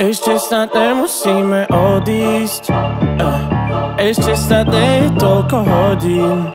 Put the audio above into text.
Ešte snad nemusíme odísť, ešte snad nie je toľko hodín.